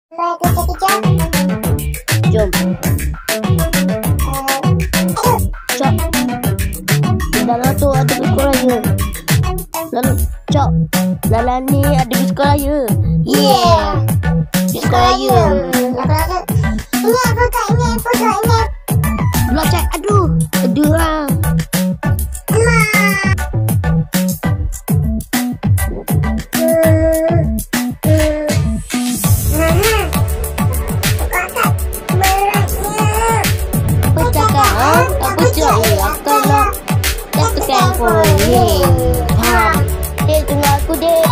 Jom. Cok. Dalam tu ada biskut raya. Lalu cok. Dalam ni ada biskut raya. Yeah. Biskut raya. Ini apa kak? Ini. Belum cek. Aduh. Aduh lah. Aku nak tekan pun. Tengok aku deh.